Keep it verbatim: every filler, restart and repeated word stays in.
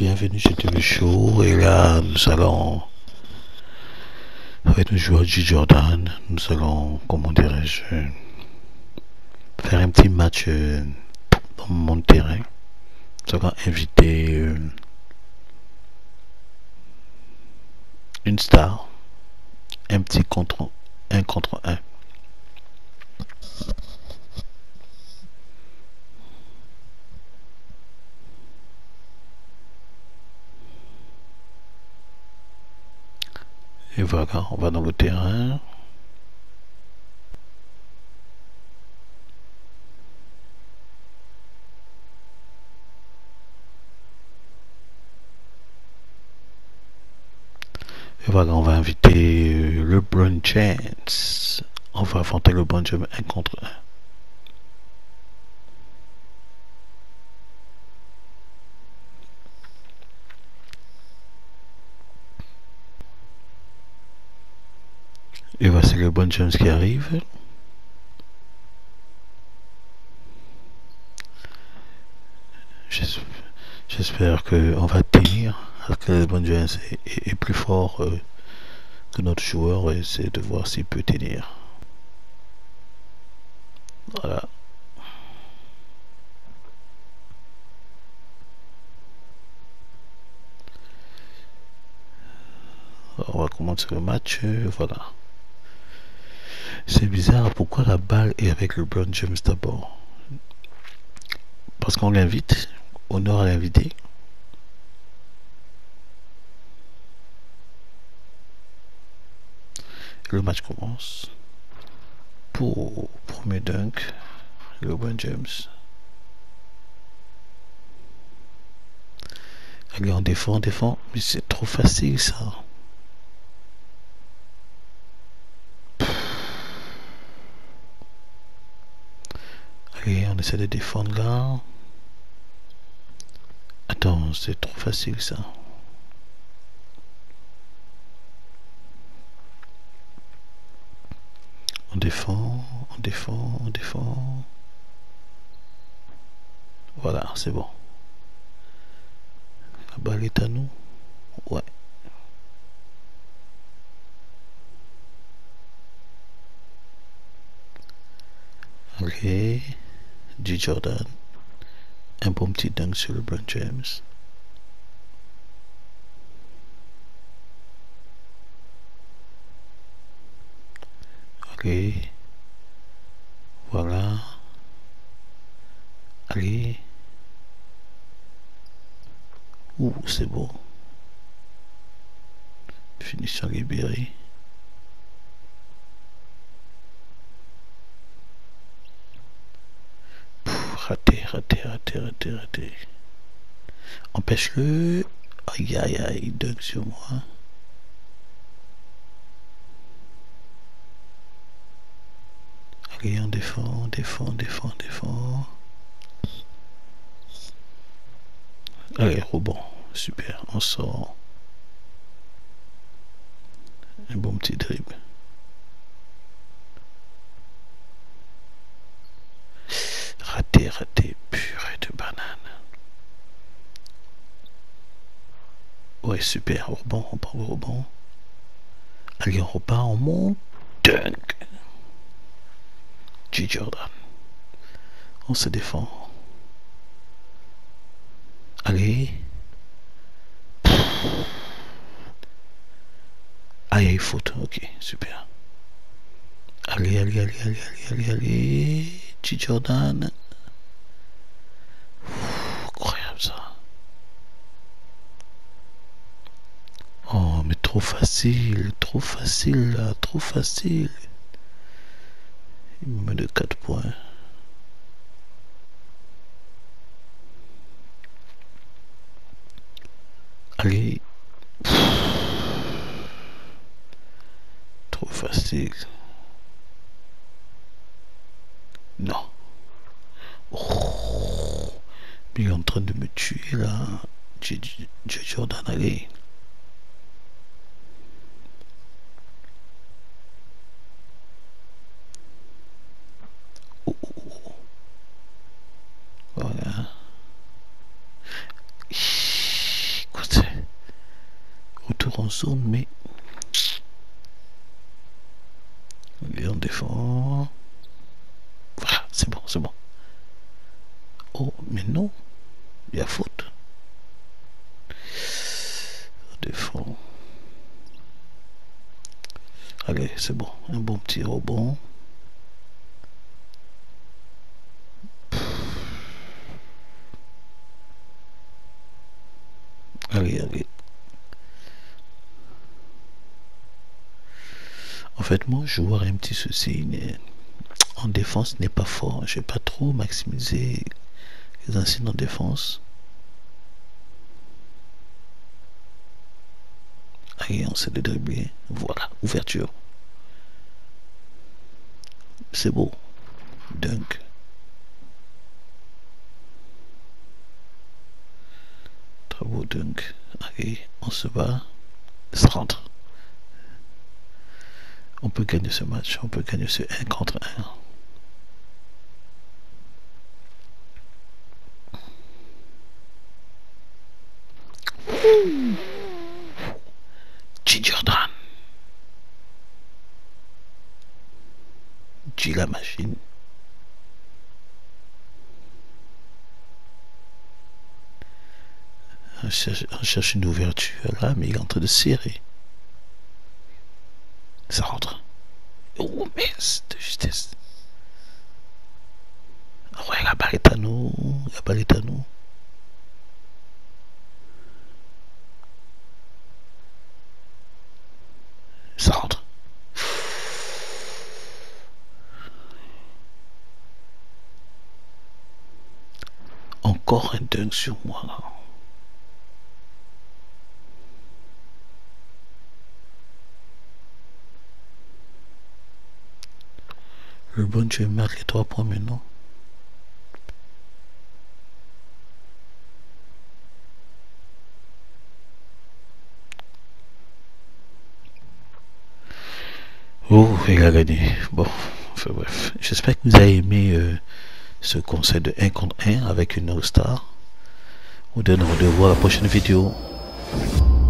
bienvenue sur T V Show. Et là, nous allons, avec le joueur J. Jordan, nous allons, comment dirais-je, faire un petit match euh, dans mon terrain. Nous allons inviter euh, une star, un petit contre un contre un. Et voilà, on va dans le terrain. Et voilà, on va inviter euh, LeBron James. On va affronter LeBron James un contre un. Et voilà, c'est LeBron James qui arrive. J'espère qu'on va tenir. Parce que LeBron James est, est, est plus fort euh, que notre joueur. Et c'est de voir s'il peut tenir. Voilà. On va commencer le match. Euh, voilà. C'est bizarre. Pourquoi la balle est avec LeBron James d'abord? Parce qu'on l'invite. Honneur à l'invité. Le match commence. Pour premier dunk, LeBron James. Allez, on défend, on défend. Mais c'est trop facile ça. Allez, on essaie de défendre là. Attends, c'est trop facile ça. On défend, on défend, on défend. Voilà, c'est bon. La balle est à nous. Ouais. Allez, J. Jordan. Un bon petit dunk sur LeBron James. Allez. Voilà. Allez. Ouh, c'est beau. Finition libérée. Raté, raté, raté, raté, raté. Empêche-le. Aïe, aïe, aïe, dunk sur moi. Allez, on défend, on défend, on défend, on défend. Allez, rebond. Super, on sort. Un bon petit dribble. Raté, raté, purée de banane. Ouais, super, au rebond, on prend le rebond. Allez, on repart, on monte. Dunk. J. Jordan. On se défend. Allez. Aïe, aïe, faute. Ok, super. Allez, allez, allez, allez, allez, allez, allez. J. Jordan. Ouh, incroyable ça. Oh, mais trop facile, trop facile là, trop facile. Il me met de quatre points. Allez. Trop facile. Non. Oh. Mais il est en train de me tuer là. J. Jordan, allez. Oh, oh, oh. Voilà. zone, mais et on défend. Voilà, c'est bon, c'est bon. Oh, mais non, il y a faute. On défend. Allez, c'est bon, un bon petit rebond. Allez, allez. En fait, moi, je vois un petit souci. En défense, n'est pas fort. Je vais pas trop maximiser les anciens en défense. Allez, on sait de dribbler. Voilà, ouverture. C'est beau. Dunk. Très beau dunk. Allez, on se bat. Ça rentre. On peut gagner ce match. On peut gagner ce un contre un. G. Jordan. G la machine. On cherche, on cherche une ouverture là, mais il est en train de serrer. Ça rentre. Oh, mince, de justesse. Ouais, la balle est à nous. La balle est à nous. Ça rentre. Encore un dunk sur moi là. Le bon Dieu marque les trois points maintenant. Oh, il a gagné. Bon, enfin bref. J'espère que vous avez aimé euh, ce conseil de un contre un avec une All-Star. On donne rendez-vous à la prochaine vidéo.